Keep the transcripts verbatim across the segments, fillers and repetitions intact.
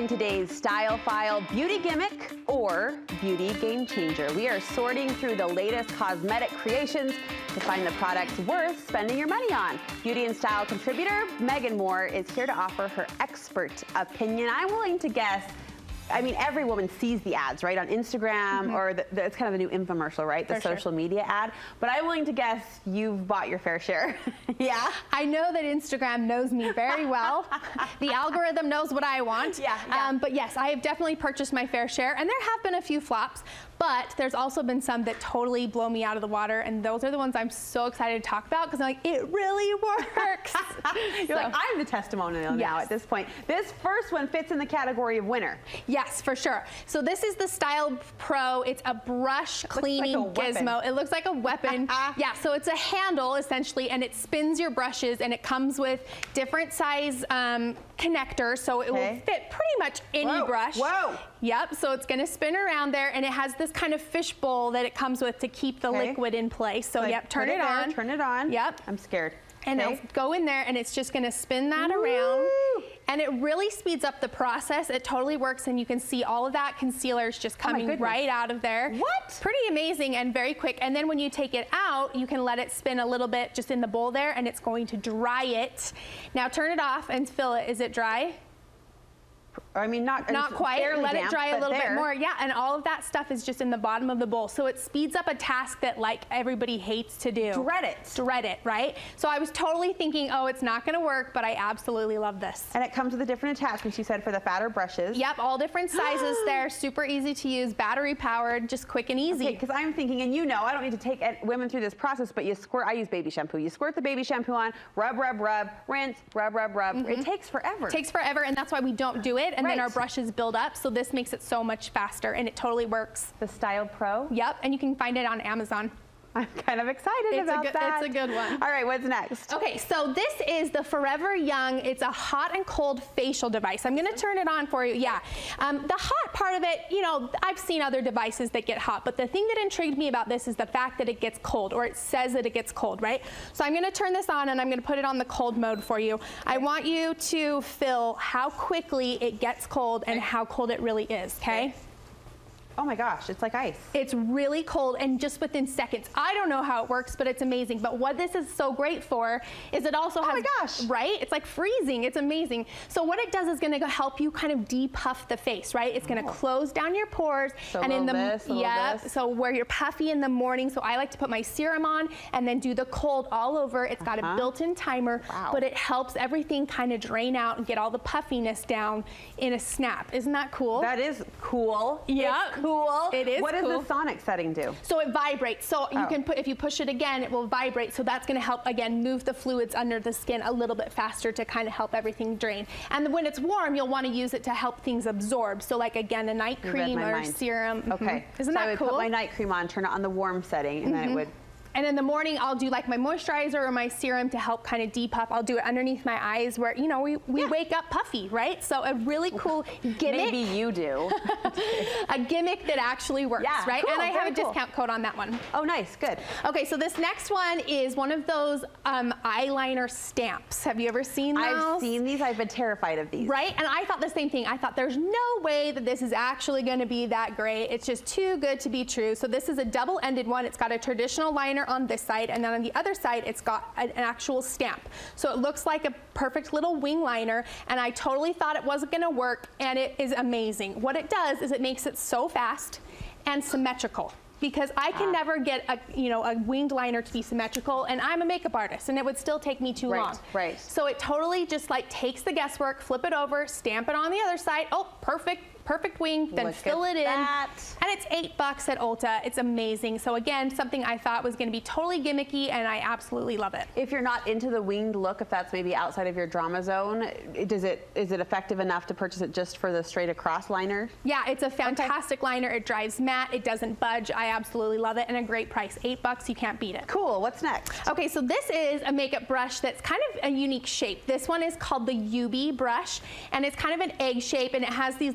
today's Style File, Beauty Gimmick or Beauty Game Changer. We are sorting through the latest cosmetic creations to find the products worth spending your money on. Beauty and style contributor Megan Moore is here to offer her expert opinion. I'm willing to guess, I mean, every woman sees the ads, right, on Instagram, mm-hmm. or the, the, it's kind of the new infomercial, right, the For social sure. media ad. But I'm willing to guess you've bought your fair share. Yeah? I know that Instagram knows me very well. The algorithm knows what I want. Yeah, yeah. Um, but yes, I have definitely purchased my fair share, and there have been a few flops, but there's also been some that totally blow me out of the water, and those are the ones I'm so excited to talk about because I'm like, it really works. You're so, like, I'm the testimonial yes. now at this point. This first one fits in the category of winner. Yes, for sure. So this is the Style Pro. It's a brush cleaning like a gizmo. It looks like a weapon. Yeah, so it's a handle essentially, and it spins your brushes, and it comes with different size um, connectors, so it okay. will fit pretty much any Whoa. brush. Whoa! Yep, so it's gonna spin around there, and it has this kind of fish bowl that it comes with to keep the okay. liquid in place. So like, yep, turn it, it there, on. Turn it on. Yep. I'm scared. And okay. it'll go in there, and it's just gonna spin that Woo! around. And it really speeds up the process. It totally works, and you can see all of that concealer is just coming oh right out of there. What? Pretty amazing and very quick. And then when you take it out, you can let it spin a little bit just in the bowl there, and it's going to dry it. Now turn it off and fill it. Is it dry? I mean, not not quite. Let damp, it dry a little there. bit more. Yeah, and all of that stuff is just in the bottom of the bowl. So it speeds up a task that like everybody hates to do. Dread it. Dread it, right? So I was totally thinking, oh, it's not gonna work, but I absolutely love this. And it comes with the different attachments you said for the fatter brushes. Yep, all different sizes there, super easy to use, battery powered, just quick and easy. Okay, because I'm thinking, and you know, I don't need to take women through this process, but you squirt, I use baby shampoo. You squirt the baby shampoo on, rub, rub, rub, rinse, rub, rub, rub. Mm-hmm. It takes forever. It takes forever, and that's why we don't do it, and right. then our brushes build up, so this makes it so much faster, and it totally works. The Style Pro? Yep, and you can find it on Amazon. I'm kind of excited it's about a good, that. It's a good one. All right, what's next? Okay, so this is the Forever Young. It's a hot and cold facial device. I'm gonna turn it on for you, yeah. Um, the hot part of it, you know, I've seen other devices that get hot, but the thing that intrigued me about this is the fact that it gets cold, or it says that it gets cold, right? So I'm gonna turn this on, and I'm gonna put it on the cold mode for you. Okay. I want you to feel how quickly it gets cold and how cold it really is, okay? okay. Oh my gosh, it's like ice. It's really cold, and just within seconds. I don't know how it works, but it's amazing. But what this is so great for is it also has, oh my gosh. right? It's like freezing, it's amazing. So what it does is gonna help you kind of depuff the face, right? It's gonna oh. close down your pores. So and in the, this, yeah, this. so where you're puffy in the morning, so I like to put my serum on and then do the cold all over. It's got uh-huh. a built-in timer, wow. but it helps everything kind of drain out and get all the puffiness down in a snap. Isn't that cool? That is cool. Yeah. It's cool. It is What cool. does the sonic setting do? So it vibrates. So oh. you can put, if you push it again, it will vibrate. So that's gonna help, again, move the fluids under the skin a little bit faster to kind of help everything drain. And when it's warm, you'll wanna use it to help things absorb. So like, again, a night you cream or mind. serum. Okay. Mm-hmm. Isn't so that I would cool? put my night cream on, turn it on the warm setting, and mm-hmm. then it would. And in the morning, I'll do like my moisturizer or my serum to help kind of depuff. I'll do it underneath my eyes where, you know, we, we yeah. wake up puffy, right? So a really cool gimmick. Maybe you do. A gimmick that actually works, yeah, right? Cool, and I have a cool. discount code on that one. Oh, nice, good. Okay, so this next one is one of those um, eyeliner stamps. Have you ever seen those? I've seen these. I've been terrified of these. Right? And I thought the same thing. I thought there's no way that this is actually going to be that great. It's just too good to be true. So this is a double-ended one. It's got a traditional liner on this side, and then on the other side, it's got an actual stamp. So it looks like a perfect little wing liner, and I totally thought it wasn't gonna work, and it is amazing. What it does is it makes it so fast and symmetrical, because I can ah. never get a, you know, a winged liner to be symmetrical, and I'm a makeup artist, and it would still take me too right, long. Right. So it totally just like takes the guesswork, flip it over, stamp it on the other side. Oh, perfect. Perfect wing, then Look fill it in. That. And it's eight bucks at Ulta. It's amazing. So again, something I thought was gonna be totally gimmicky, and I absolutely love it. If you're not into the winged look, if that's maybe outside of your drama zone, does it, is it effective enough to purchase it just for the straight across liner? Yeah, it's a fantastic okay. liner. It dries matte, it doesn't budge. I absolutely love it, and a great price. Eight bucks, you can't beat it. Cool, what's next? Okay, so this is a makeup brush that's kind of a unique shape. This one is called the U B brush, and it's kind of an egg shape, and it has these little hooks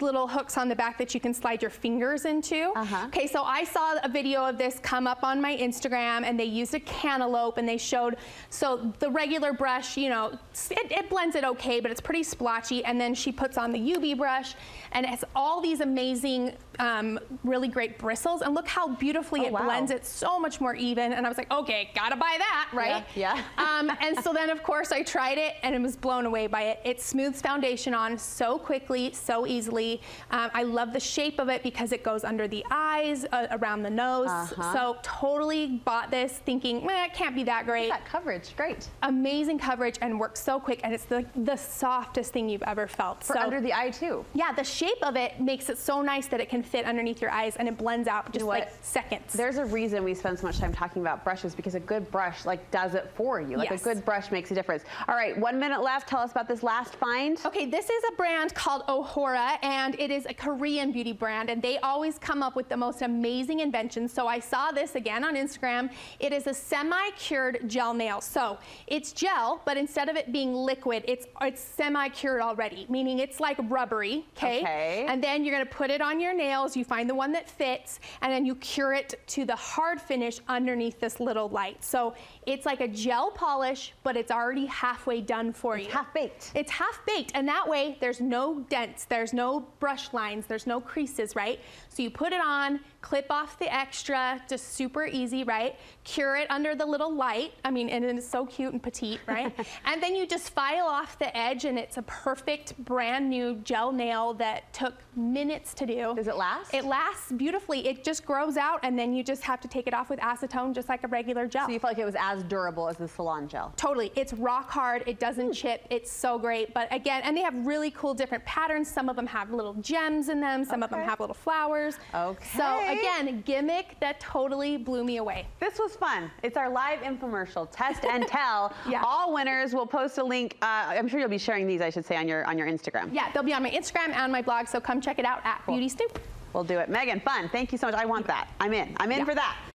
hooks on the back that you can slide your fingers into. Uh-huh. Okay, so I saw a video of this come up on my Instagram, and they used a cantaloupe, and they showed, so the regular brush, you know, it, it blends it okay, but it's pretty splotchy, and then she puts on the U V brush, and it has all these amazing, um, really great bristles, and look how beautifully oh, it wow. blends it so much more even, and I was like, okay, gotta buy that, right? Yeah. yeah. um, and so then, of course, I tried it, and I was blown away by it. It smooths foundation on so quickly, so easily. Um, I love the shape of it because it goes under the eyes, uh, around the nose. Uh-huh. So totally bought this thinking, eh, it can't be that great. That coverage, great. Amazing coverage and works so quick, and it's the, the softest thing you've ever felt. For so, under the eye too. Yeah, the shape of it makes it so nice that it can fit underneath your eyes, and it blends out just You know like what? seconds. There's a reason we spend so much time talking about brushes, because a good brush like does it for you. Like Yes. a good brush makes a difference. All right, one minute left. Tell us about this last find. Okay, this is a brand called Ohora, and it is a Korean beauty brand, and they always come up with the most amazing inventions. So I saw this again on Instagram. It is a semi-cured gel nail. So it's gel, but instead of it being liquid, it's it's semi-cured already, meaning it's like rubbery, okay? Okay. And then you're gonna put it on your nails, you find the one that fits, and then you cure it to the hard finish underneath this little light. So it's like a gel polish, but it's already halfway done for you. It's half baked. It's half baked, and that way there's no dents, there's no brush lines, there's no creases, right? So you put it on, clip off the extra, just super easy, right? Cure it under the little light. I mean, and it's so cute and petite, right? And then you just file off the edge, and it's a perfect brand new gel nail that took minutes to do. Does it last? It lasts beautifully. It just grows out, and then you just have to take it off with acetone, just like a regular gel. So you felt like it was as durable as the salon gel? Totally. It's rock hard. It doesn't Mm. chip. It's so great. But again, and they have really cool different patterns. Some of them have little gems in them. Some of them Okay. have little flowers. Okay. So again, gimmick that totally blew me away. This was fun. It's our live infomercial, Test and Tell. Yeah. All winners. We'll post a link. Uh, I'm sure you'll be sharing these, I should say, on your on your Instagram. Yeah, they'll be on my Instagram and my blog. So come check it out at Cool. Beauty Stoop. We'll do it. Megan, fun. Thank you so much. I want that. I'm in. I'm in Yeah. for that.